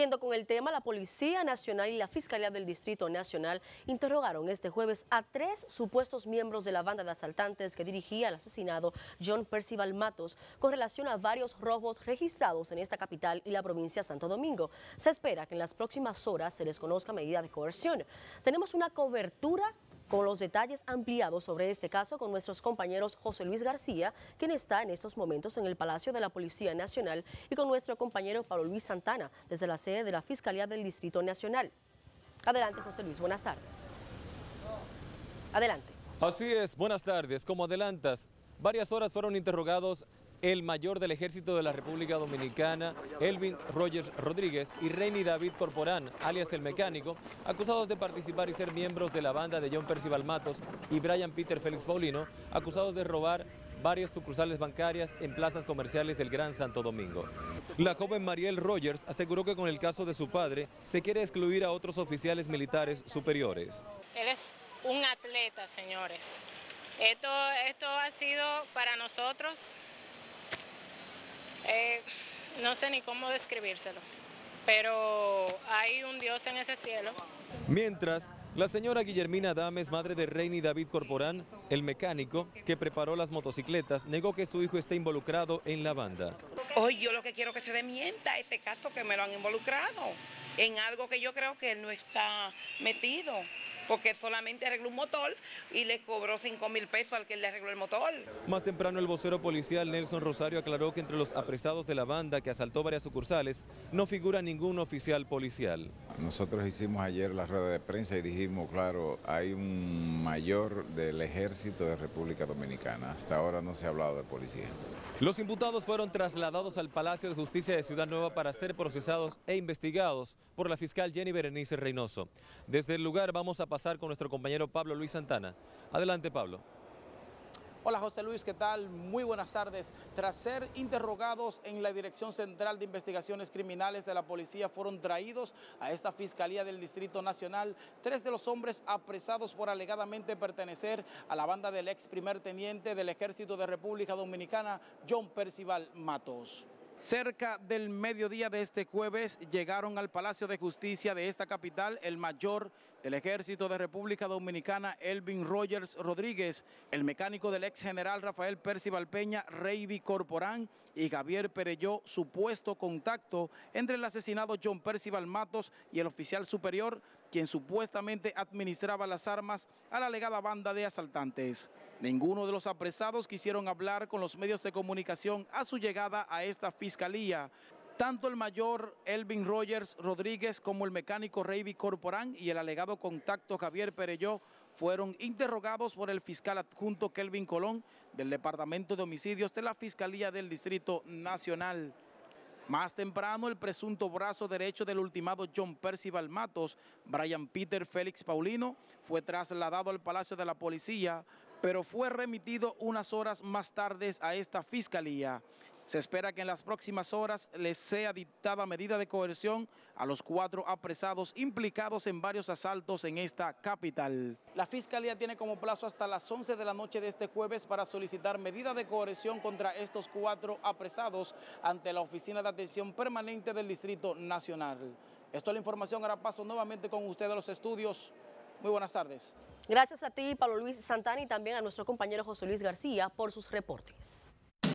Siguiendo con el tema, la Policía Nacional y la Fiscalía del Distrito Nacional interrogaron este jueves a 3 supuestos miembros de la banda de asaltantes que dirigía el asesinado John Percival Matos con relación a varios robos registrados en esta capital y la provincia de Santo Domingo. Se espera que en las próximas horas se les conozca medida de coerción. Tenemos una cobertura con los detalles ampliados sobre este caso con nuestros compañeros José Luis García, quien está en estos momentos en el Palacio de la Policía Nacional, y con nuestro compañero Pablo Luis Santana, desde la sede de la Fiscalía del Distrito Nacional. Adelante, José Luis, buenas tardes. Adelante. Así es, buenas tardes. Como adelantas, varias horas fueron interrogados el mayor del Ejército de la República Dominicana, Elvin Rogers Rodríguez, y Reyny David Corporán, alias El Mecánico, acusados de participar y ser miembros de la banda de John Percival Matos, y Brian Peter Félix Paulino, acusados de robar varias sucursales bancarias en plazas comerciales del Gran Santo Domingo. La joven Mariel Rogers aseguró que con el caso de su padre se quiere excluir a otros oficiales militares superiores. Él es un atleta, señores. Esto ha sido para nosotros, no sé ni cómo describírselo, pero hay un Dios en ese cielo. Mientras, la señora Guillermina Adames, madre de Reyny David Corporán, el mecánico que preparó las motocicletas, negó que su hijo esté involucrado en la banda. Hoy yo lo que quiero que se desmienta ese caso, que me lo han involucrado en algo que yo creo que él no está metido, porque solamente arregló un motor y le cobró 5.000 pesos al que le arregló el motor. Más temprano, el vocero policial Nelson Rosario aclaró que entre los apresados de la banda que asaltó varias sucursales no figura ningún oficial policial. Nosotros hicimos ayer la rueda de prensa y dijimos, claro, hay un mayor del Ejército de República Dominicana. Hasta ahora no se ha hablado de policía. Los imputados fueron trasladados al Palacio de Justicia de Ciudad Nueva para ser procesados e investigados por la fiscal Jenny Berenice Reynoso. Desde el lugar vamos a pasar con nuestro compañero Pablo Luis Santana. Adelante, Pablo. Hola José Luis, ¿qué tal? Muy buenas tardes. Tras ser interrogados en la Dirección Central de Investigaciones Criminales de la Policía, fueron traídos a esta Fiscalía del Distrito Nacional 3 de los hombres apresados por alegadamente pertenecer a la banda del ex primer teniente del Ejército de República Dominicana, John Percival Matos. Cerca del mediodía de este jueves llegaron al Palacio de Justicia de esta capital el mayor del Ejército de República Dominicana, Elvin Rogers Rodríguez, el mecánico del ex general Rafael Percival Peña, Reyny Corporán, y Javier Perelló, supuesto contacto entre el asesinado John Percival Matos y el oficial superior, quien supuestamente administraba las armas a la alegada banda de asaltantes. Ninguno de los apresados quisieron hablar con los medios de comunicación a su llegada a esta fiscalía. Tanto el mayor Elvin Rogers Rodríguez como el mecánico Reyny Corporán y el alegado contacto Javier Perelló fueron interrogados por el fiscal adjunto Kelvin Colón del Departamento de Homicidios de la Fiscalía del Distrito Nacional. Más temprano, el presunto brazo derecho del ultimado John Percival Matos, Brian Peter Félix Paulino, fue trasladado al Palacio de la Policía, pero fue remitido unas horas más tarde a esta fiscalía. Se espera que en las próximas horas les sea dictada medida de coerción a los 4 apresados implicados en varios asaltos en esta capital. La fiscalía tiene como plazo hasta las 11 de la noche de este jueves para solicitar medida de coerción contra estos 4 apresados ante la Oficina de Atención Permanente del Distrito Nacional. Esto es la información. Ahora paso nuevamente con ustedes a los estudios. Muy buenas tardes. Gracias a ti, Pablo Luis Santana, y también a nuestro compañero José Luis García por sus reportes.